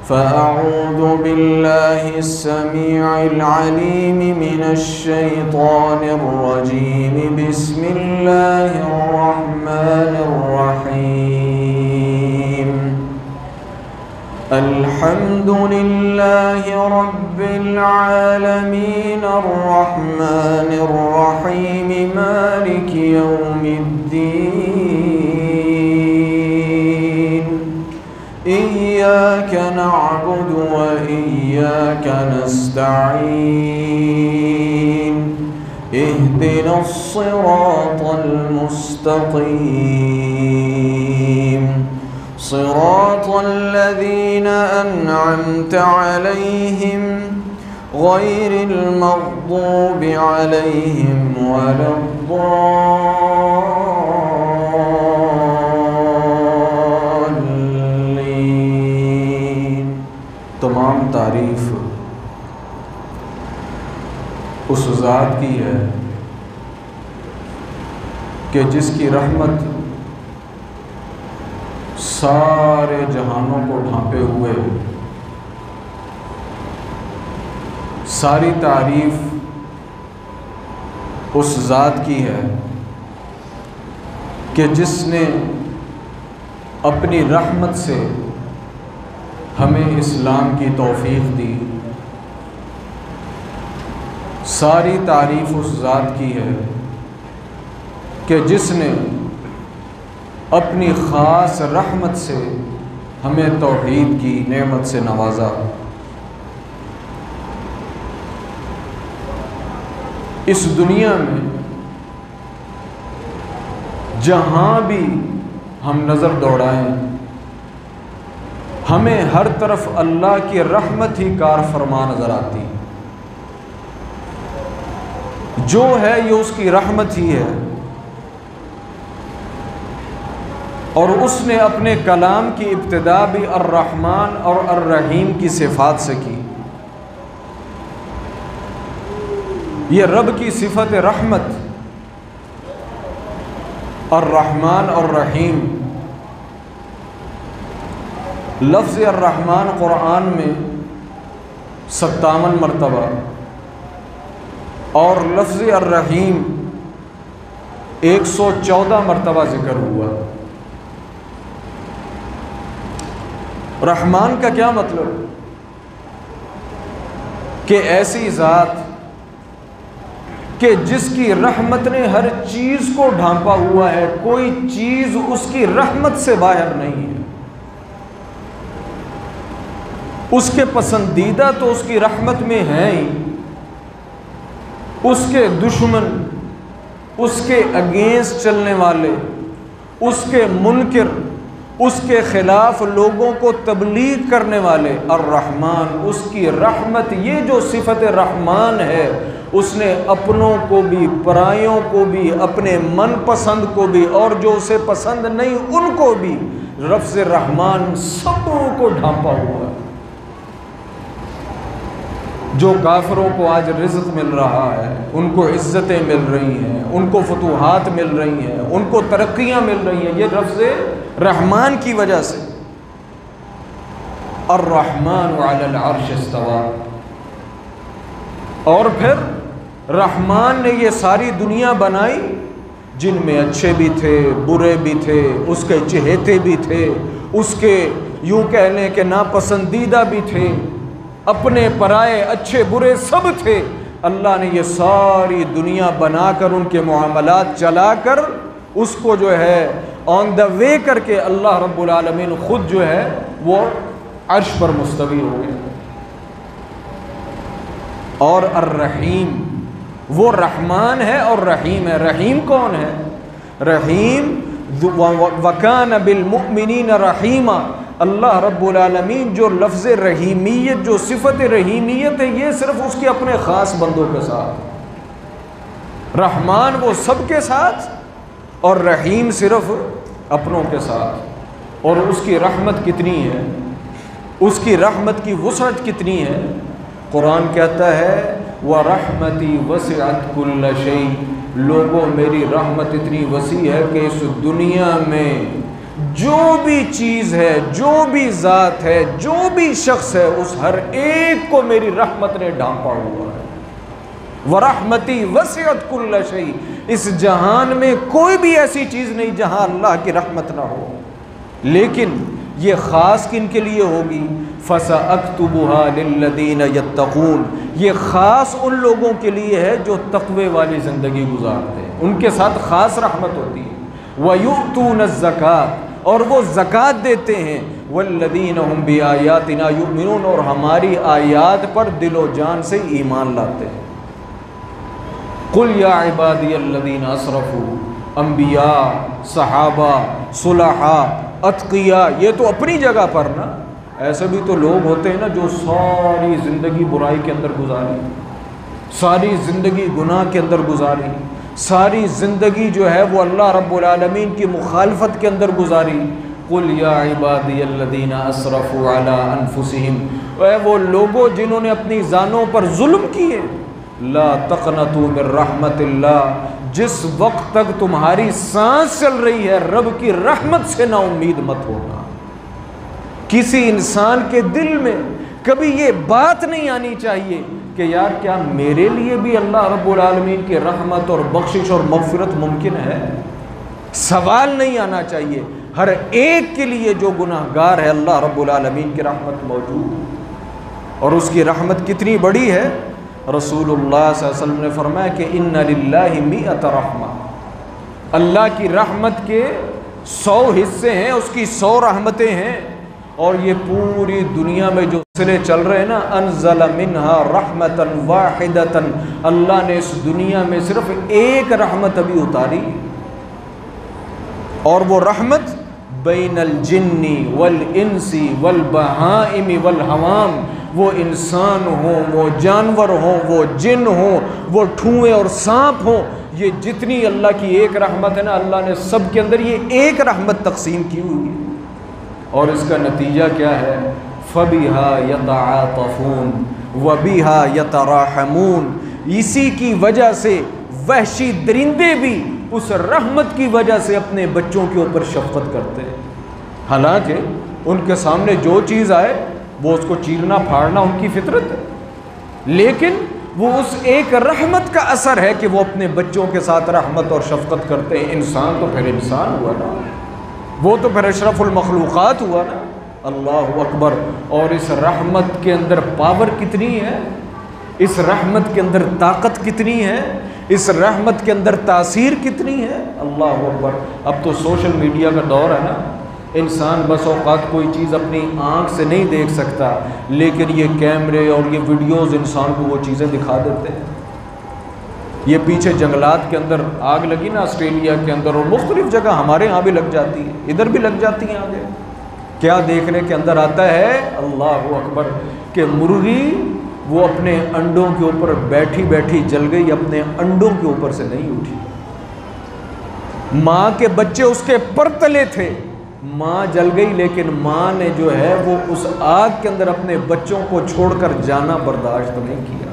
فأعوذ بالله السميع العليم من الشيطان الرجيم. بسم الله الرحمن الرحيم. الحمد لله رب العالمين الرحمن الرحيم مالك يوم الدين. إياك نعبد وإياك نستعين. اهدنا الصراط المستقيم صراط الذين أنعمت عليهم غير المغضوب عليهم ولا الضالين. تمام تعریف اس ذات کی ہے کہ جس کی رحمت سارے جہانوں کو ڈھانپے ہوئے. ساری تعریف اس ذات کی ہے کہ جس نے اپنی رحمت سے ہمیں اسلام کی توفیق دی. ساری تعریف اس ذات کی ہے کہ جس نے اپنی خاص رحمت سے ہمیں توحید کی نعمت سے نوازا. اس دنیا میں جہاں بھی ہم نظر دوڑائیں ہمیں ہر طرف اللہ کی رحمت ہی کار فرما نظر آتی. جو ہے یہ اس کی رحمت ہی ہے، اور اس نے اپنے کلام کی ابتدا بھی الرحمن اور الرحیم کی صفات سے کی. یہ رب کی صفت رحمت الرحمن اور رحیم. لفظ الرحمن قرآن میں 57 مرتبہ اور لفظ الرحیم 114 مرتبہ ذکر ہوا. رحمان کا کیا مطلب؟ کہ ایسی ذات کہ جس کی رحمت نے ہر چیز کو ڈھانپا ہوا ہے، کوئی چیز اس کی رحمت سے باہر نہیں ہے. اس کے پسندیدہ تو اس کی رحمت میں ہیں ہی، اس کے دشمن، اس کے اگینسٹ چلنے والے، اس کے منکر، اس کے خلاف لوگوں کو تبلیغ کرنے والے. الرحمن، اس کی رحمت، یہ جو صفت رحمان ہے، اس نے اپنوں کو بھی، پرایوں کو بھی، اپنے من پسند کو بھی، اور جو اسے پسند نہیں ان کو بھی، لفظ رحمان سبوں کو ڈھانپا ہوا ہے. جو کافروں کو آج رزق مل رہا ہے، ان کو عزتیں مل رہی ہیں، ان کو فتوحات مل رہی ہیں، ان کو ترقیاں مل رہی ہیں، یہ لفظ رحمان کی وجہ سے. الرحمن علی العرش استوى. اور پھر رحمان نے یہ ساری دنیا بنائی جن میں اچھے بھی تھے، برے بھی تھے، اس کے چہیتے بھی تھے، اس کے یوں کہہ لیں کہ ناپسندیدہ بھی تھے، اپنے پرائے، اچھے برے سب تھے. اللہ نے یہ ساری دنیا بنا کر، ان کے معاملات چلا کر، اس کو جو ہے آن دا وے کر کے اللہ رب العالمین خود جو ہے وہ عرش پر مستوی ہو گئے. اور الرحیم، وہ رحمان ہے اور رحیم ہے. رحیم کون ہے؟ رحیم وَكَانَ بِالْمُؤْمِنِينَ رَحِيمًا. اللہ رب العالمین جو لفظ رحیمیت، جو صفت رحیمیت ہے، یہ صرف اس کے اپنے خاص بندوں کے ساتھ. رحمان وہ سب کے ساتھ اور رحیم صرف اپنوں کے ساتھ. اور اس کی رحمت کتنی ہے، اس کی رحمت کی وسعت کتنی ہے. قرآن کہتا ہے وَرَحْمَتِي وَسِعَتْ كُلَّ شَيْءٍ. لوگوں، میری رحمت اتنی وسیع ہے کہ اس دنیا میں جو بھی چیز ہے، جو بھی ذات ہے، جو بھی شخص ہے، اس ہر ایک کو میری رحمت نے ڈھانپا ہوا ہے۔ وَرَحْمَتِي وَسِعَتْ كُلَّ شَيْءٍ، اس جہان میں کوئی بھی ایسی چیز نہیں جہاں اللہ کی رحمت نہ ہو، لیکن یہ خاص کن کے لیے ہوگی؟ فَسَأَكْتُبُهَا لِلَّذِينَ يَتَّقُونَ، یہ خاص ان لوگوں کے لیے ہے جو تقوی والی زندگی گزارتے ہیں، ان کے ساتھ خاص رحمت ہوتی ہے۔ وَيُؤْتُونَ الزَّكَاةَ، اور وہ زکوٰۃ دیتے ہیں، وَالَّذِينَ هُمْ بِآيَاتِنَا يُؤْمِنُونَ، اور ہماری آیات پر دل و جان سے ایمان لاتے ہیں۔ قُلْ يَا عِبَادِيَ الَّذِينَ أَسْرَفُوا، انبیاء، صحابہ، صلحاء، اتقیاء، یہ تو اپنی جگہ پر نا، ایسے بھی تو لوگ ہوتے ہیں نا جو ساری زندگی برائی کے اندر گزاری، ساری زندگی گناہ کے اندر گزاری، ساری زندگی جو ہے وہ اللہ رب العالمین کی مخالفت کے اندر گزاری۔ قُلْ يَا عِبَادِيَ الَّذِينَ أَسْرَفُوا عَلَىٰ أَنفُسِهِمْ، اے وہ لوگوں جنہوں نے اپنی جانوں پر ظلم کیے، لا تقنطوا من رحمت اللہ، جس وقت تک تمہاری سانس چل رہی ہے رب کی رحمت سے نا امید مت ہونا۔ کسی انسان کے دل میں کبھی یہ بات نہیں آنی چاہیے کہ یار کیا میرے لیے بھی اللہ رب العالمین کی رحمت اور بخشش اور مغفرت ممکن ہے؟ سوال نہیں آنا چاہیے، ہر ایک کے لیے جو گناہ گار ہے اللہ رب العالمین کی رحمت موجود ہے، اور اس کی رحمت کتنی بڑی ہے؟ رسول اللہ صلی اللہ علیہ وسلم نے فرمایا کہ ان للہ مئۃ رحمہ، اللہ کی رحمت کے 100 حصے ہیں، اس کی 100 رحمتیں ہیں، اور یہ پوری دنیا میں جو سلسلے چل رہے ہیں نا، انزل منہا رحمتا واحدتا، اللہ نے اس دنیا میں صرف ایک رحمت ابھی اتاری، اور وہ رحمت بین الجن والانس والبہائم والحوام، وہ انسان ہوں، وہ جانور ہوں، وہ جن ہوں، وہ ٹھوئے اور سانپ ہوں، یہ جتنی اللہ کی ایک رحمت ہے نا، اللہ نے سب کے اندر یہ ایک رحمت تقسیم کی ہوئی ہے، اور اس کا نتیجہ کیا ہے؟ فَبِهَا يَتَعَاطَفُونَ وَبِهَا يَتَرَاحَمُونَ، اسی کی وجہ سے وحشی درندے بھی اس رحمت کی وجہ سے اپنے بچوں کے اوپر شفقت کرتے ہیں، حالانکہ ان کے سامنے جو چیز آئے وہ اس کو چیرنا پھاڑنا ان کی فطرت ہے، لیکن وہ اس ایک رحمت کا اثر ہے کہ وہ اپنے بچوں کے ساتھ رحمت اور شفقت کرتے ہیں۔ انسان تو پھر انسان ہوا نا، وہ تو پھر اشرف المخلوقات ہوا نا، اللہ اکبر۔ اور اس رحمت کے اندر پاور کتنی ہے، اس رحمت کے اندر طاقت کتنی ہے، اس رحمت کے اندر تاثیر کتنی ہے، اللہ اکبر۔ اب تو سوشل میڈیا کا دور ہے نا، انسان بس اوقات کوئی چیز اپنی آنکھ سے نہیں دیکھ سکتا، لیکن یہ کیمرے اور یہ ویڈیوز انسان کو وہ چیزیں دکھا دیتے ہیں۔ یہ پیچھے جنگلات کے اندر آگ لگی نا آسٹریلیا کے اندر، اور مختلف جگہ ہمارے ہاں بھی لگ جاتی ہے، ادھر بھی لگ جاتی ہیں آگے، کیا دیکھنے کے اندر آتا ہے، اللہ اکبر، کہ مرغی وہ اپنے انڈوں کے اوپر بیٹھی بیٹھی جل گئی، اپنے انڈوں کے اوپر سے نہیں اٹھی، ماں کے بچے اس کے پر تلے تھے، ماں جل گئی، لیکن ماں نے جو ہے وہ اس آگ کے اندر اپنے بچوں کو چھوڑ کر جانا برداشت نہیں کیا۔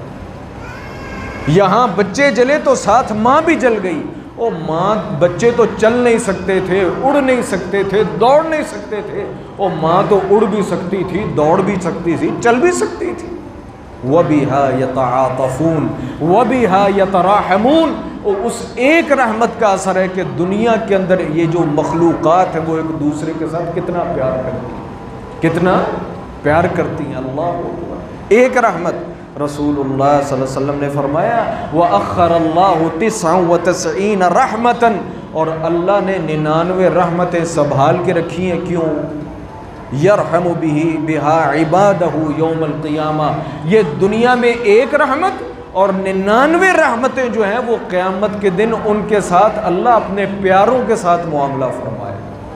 یہاں بچے جلے تو ساتھ ماں بھی جل گئی، اور ماں، بچے تو چل نہیں سکتے تھے، اڑ نہیں سکتے تھے، دوڑ نہیں سکتے تھے، اور ماں تو اڑ بھی سکتی تھی، دوڑ بھی سکتی تھی، چل بھی سکتی تھی۔ وَبِهَا يَتَعَاطَفُونَ وَبِهَا يَتَرَاحَمُونَ، اور اس ایک رحمت کا اثر ہے کہ دنیا کے اندر یہ جو مخلوقات ہیں وہ ایک دوسرے کے ساتھ کتنا پیار کرتی ہیں، کتنا پیار کرتی ہیں، اللہ اکبر۔ ایک رحمت، رسول اللہ صلی اللہ علیہ وسلم نے فرمایا وَأَخَّرَ اللَّهُ 99 رَحْمَةً، اور اللہ نے 99 رحمتیں سنبھال کے رکھی ہیں، کیوں؟ یرحم بها عبادہ یوم القیامہ، یہ دنیا میں ایک رحمت اور 99 رحمتیں جو ہیں وہ قیامت کے دن ان کے ساتھ اللہ اپنے پیاروں کے ساتھ معاملہ فرمائے۔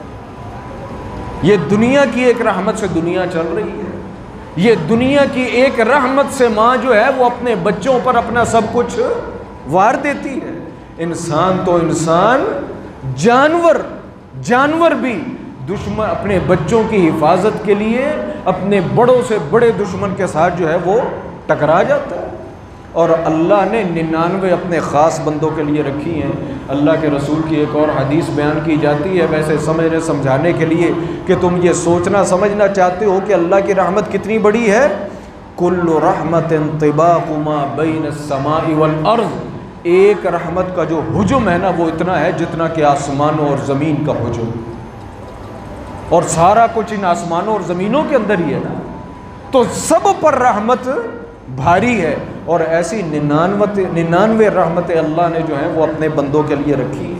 یہ دنیا کی ایک رحمت سے دنیا چل رہی ہے، یہ دنیا کی ایک رحمت سے ماں جو ہے وہ اپنے بچوں پر اپنا سب کچھ وار دیتی ہے۔ انسان تو انسان، جانور بھی دشمن اپنے بچوں کی حفاظت کے لیے اپنے بڑوں سے بڑے دشمن کے ساتھ جو ہے وہ ٹکرا جاتا ہے۔ اور اللہ نے 99 اپنے خاص بندوں کے لیے رکھی ہیں۔ اللہ کے رسول کی ایک اور حدیث بیان کی جاتی ہے ویسے سمجھانے کے لیے کہ تم یہ سوچنا سمجھنا چاہتے ہو کہ اللہ کی رحمت کتنی بڑی ہے۔ کل رحمت طباق ما بین السماء والارض، ایک رحمت کا جو حجم ہے نا وہ اتنا ہے جتنا کہ آسمانوں اور زمین کا حجم، اور سارا کچھ ان آسمانوں اور زمینوں کے اندر ہی ہے نا، تو سب پر رحمت بھاری ہے، اور ایسی 99 رحمتیں اللہ نے جو ہیں وہ اپنے بندوں کے لیے رکھی ہیں۔